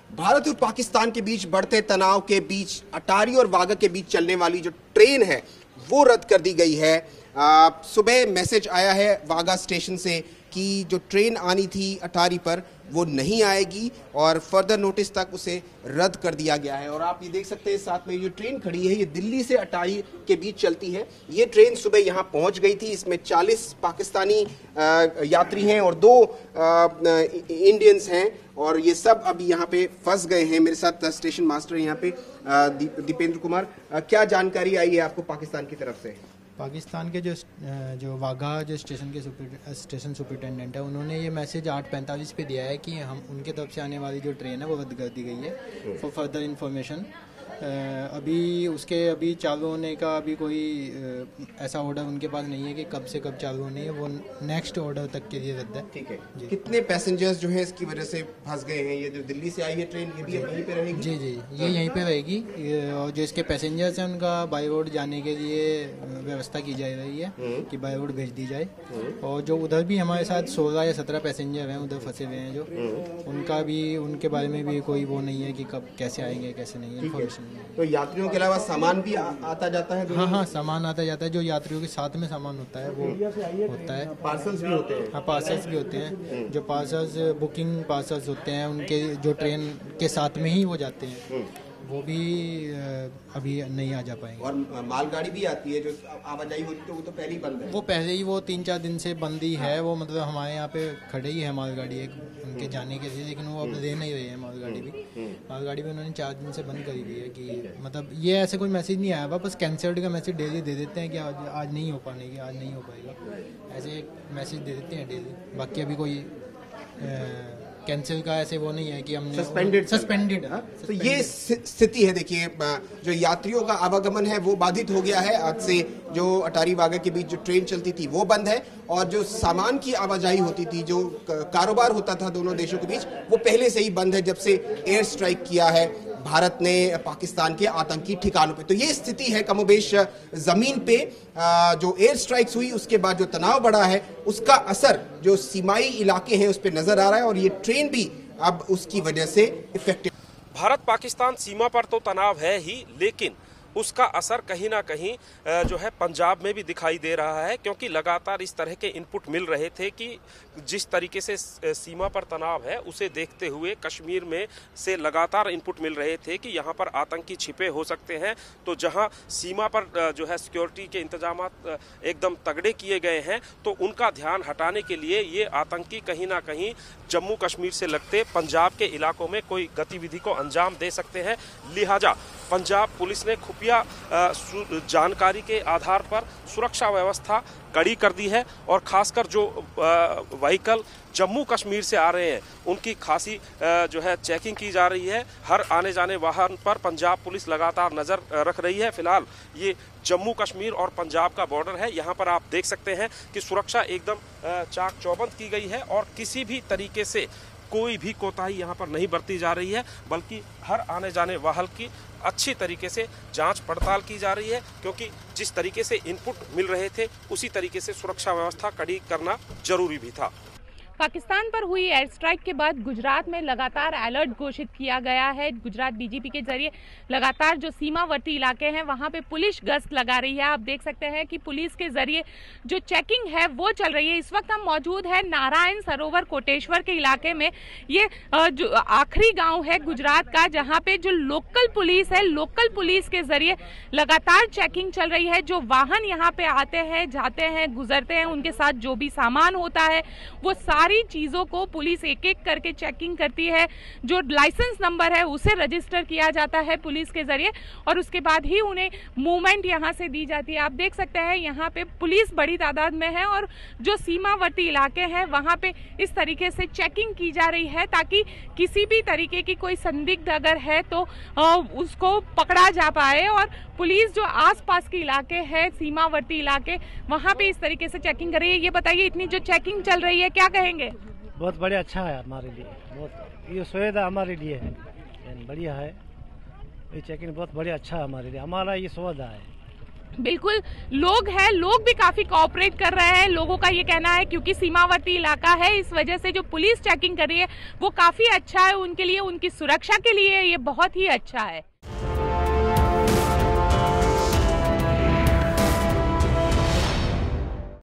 भारत और पाकिस्तान के बीच बढ़ते तनाव के बीच अटारी और वाघा के बीच चलने वाली जो ट्रेन है वो रद्द कर दी गई है। सुबह मैसेज आया है वाघा स्टेशन से कि जो ट्रेन आनी थी अटारी पर वो नहीं आएगी और फर्दर नोटिस तक उसे रद्द कर दिया गया है। और आप ये देख सकते हैं साथ में जो ट्रेन खड़ी है ये दिल्ली से अटारी के बीच चलती है। ये ट्रेन सुबह यहाँ पहुँच गई थी। इसमें 40 पाकिस्तानी यात्री हैं और 2 इंडियंस हैं और ये सब अभी यहाँ पे फंस गए हैं। मेरे साथ स्टेशन मास्टर यहाँ पे दीपेंद्र कुमार, क्या जानकारी आई है आपको पाकिस्तान की तरफ से? पाकिस्तान के जो वाघा जो स्टेशन सुपरिटेंडेंट है उन्होंने ये मैसेज 8:45 पे दिया है कि हम उनके तरफ से आने वाली जो ट्रेन है वो रद्द कर दी गई है फॉर फर्दर इन्फॉर्मेशन। अभी चालू होने का अभी कोई ऐसा ऑर्डर उनके पास नहीं है कि कब से कब चालू होनी है, वो नेक्स्ट ऑर्डर तक के लिए रद्द है। ठीक है। कितने पैसेंजर्स जो है इसकी वजह से फंस गए हैं? ये जो दिल्ली से आई है ट्रेन ये भी यहीं पे रहेगी? जी, ये यहीं पे रहेगी और जो इसके पैसेंजर्स हैं उनका बाई रोड जाने के लिए व्यवस्था की जा रही है कि बाई रोड भेज दी जाए। और जो उधर भी हमारे साथ 16 या 17 पैसेंजर हैं उधर फंसे हुए हैं जो उनके बारे में भी कोई वो नहीं है कि कब कैसे आएंगे कैसे नहीं है इन्फॉर्मेशन। तो यात्रियों के अलावा सामान भी आता जाता है? हाँ, सामान आता जाता है। जो यात्रियों के साथ में सामान होता है वो होता है। पार्सल्स भी होते हैं? हाँ, पार्सल्स भी होते हैं। जो पार्सल्स बुकिंग पार्सल्स होते हैं उनके जो ट्रेन के साथ में ही वो जाते हैं वो भी अभी नहीं आ जा पाएंगे। और मालगाड़ी भी आती है जो आवाजाही होती है वो तो पहले ही बंद है? वो पहले ही वो 3-4 दिन से बंद ही है। वो मतलब हमारे यहाँ पे खड़े ही है मालगाड़ी एक उनके जाने के लिए, लेकिन वो अब दे नहीं रही है मालगाड़ी भी उन्होंने 4 दिन से बंद करी दी है कि मतलब ये ऐसे कोई मैसेज नहीं आया हुआ, बस कैंसल्ड का मैसेज डेली दे देते हैं कि आज नहीं हो पाएगी, आज नहीं हो पाएगा, ऐसे एक मैसेज दे देते हैं डेली। बाकी अभी कोई कैंसिल का ऐसे वो नहीं है कि हमने सस्पेंडेड। तो ये स्थिति है। देखिए जो यात्रियों का आवागमन है वो बाधित हो गया है। आज से जो अटारी वाघा के बीच जो ट्रेन चलती थी वो बंद है और जो सामान की आवाजाही होती थी, जो कारोबार होता था दोनों देशों के बीच, वो पहले से ही बंद है जब से एयर स्ट्राइक किया है भारत ने पाकिस्तान के आतंकी ठिकानों पे। तो ये स्थिति है कमोबेश जमीन पे। जो एयर स्ट्राइक्स हुई उसके बाद जो तनाव बढ़ा है उसका असर जो सीमाई इलाके हैं उस पर नजर आ रहा है और ये ट्रेन भी अब उसकी वजह से इफेक्टिव। भारत पाकिस्तान सीमा पर तो तनाव है ही, लेकिन उसका असर कहीं ना कहीं जो है पंजाब में भी दिखाई दे रहा है, क्योंकि लगातार इस तरह के इनपुट मिल रहे थे कि जिस तरीके से सीमा पर तनाव है उसे देखते हुए कश्मीर में से लगातार इनपुट मिल रहे थे कि यहाँ पर आतंकी छिपे हो सकते हैं। तो जहाँ सीमा पर जो है सिक्योरिटी के इंतजाम एकदम तगड़े किए गए हैं तो उनका ध्यान हटाने के लिए ये आतंकी कहीं ना कहीं जम्मू कश्मीर से लगते पंजाब के इलाकों में कोई गतिविधि को अंजाम दे सकते हैं। लिहाजा पंजाब पुलिस ने खुफिया जानकारी के आधार पर सुरक्षा व्यवस्था कड़ी कर दी है और खासकर जो व्हीकल जम्मू कश्मीर से आ रहे हैं उनकी खासी जो है चेकिंग की जा रही है। हर आने जाने वाहन पर पंजाब पुलिस लगातार नज़र रख रही है। फिलहाल ये जम्मू कश्मीर और पंजाब का बॉर्डर है। यहाँ पर आप देख सकते हैं कि सुरक्षा एकदम चाक चौबंद की गई है और किसी भी तरीके से कोई भी कोताही यहाँ पर नहीं बरती जा रही है, बल्कि हर आने जाने वाहन की अच्छी तरीके से जांच पड़ताल की जा रही है, क्योंकि जिस तरीके से इनपुट मिल रहे थे उसी तरीके से सुरक्षा व्यवस्था कड़ी करना जरूरी भी था। पाकिस्तान पर हुई एयर स्ट्राइक के बाद गुजरात में लगातार अलर्ट घोषित किया गया है। गुजरात डीजीपी के जरिए लगातार जो सीमावर्ती इलाके हैं वहां पे पुलिस गश्त लगा रही है। आप देख सकते हैं कि पुलिस के जरिए जो चेकिंग है वो चल रही है। इस वक्त हम मौजूद है नारायण सरोवर कोटेश्वर के इलाके में। ये जो आखिरी गाँव है गुजरात का जहाँ पे जो लोकल पुलिस है, लोकल पुलिस के जरिए लगातार चेकिंग चल रही है। जो वाहन यहाँ पे आते हैं, जाते हैं, गुजरते हैं, उनके साथ जो भी सामान होता है वो सारी चीजों को पुलिस एक एक करके चेकिंग करती है। जो लाइसेंस नंबर है उसे रजिस्टर किया जाता है पुलिस के जरिए और उसके बाद ही उन्हें मूवमेंट यहां से दी जाती है। आप देख सकते हैं यहाँ पे पुलिस बड़ी तादाद में है और जो सीमावर्ती इलाके हैं वहां पे इस तरीके से चेकिंग की जा रही है ताकि किसी भी तरीके की कोई संदिग्ध अगर है तो उसको पकड़ा जा पाए। और पुलिस जो आसपास के इलाके हैं, सीमावर्ती इलाके, वहां पे इस तरीके से चेकिंग कर रही है। ये बताइए, इतनी जो चेकिंग चल रही है क्या कहेंगे? बहुत बढ़िया, अच्छा है हमारे लिए, बहुत ये सुविधा हमारे लिए है, बढ़िया है। ये चेकिंग बहुत बढ़िया, अच्छा है हमारे लिए, हमारा ये सुविधा है। बिल्कुल, लोग हैं, लोग भी काफी कोऑपरेट कर रहे हैं। लोगों का ये कहना है क्योंकि सीमावर्ती इलाका है, इस वजह से जो पुलिस चेकिंग कर रही है वो काफी अच्छा है उनके लिए, उनकी सुरक्षा के लिए ये बहुत ही अच्छा है।